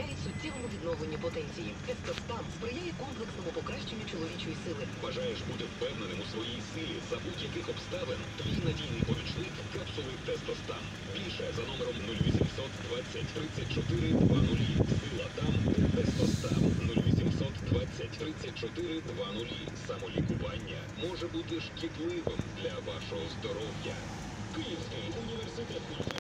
сприяють суттєвому відновленню потенції. Тестостан сприяє комплексному покращенню чоловічої сили. Бажаєш бути впевненим у своїй силі за будь-яких обставин? Твій надійний помічник – капсули Тестостан. Більше за номером 0800 20 34 20. Сила там – Тестостан. 0800 20 34 20. Самолікування може бути шкідливим для вашого здоров'я.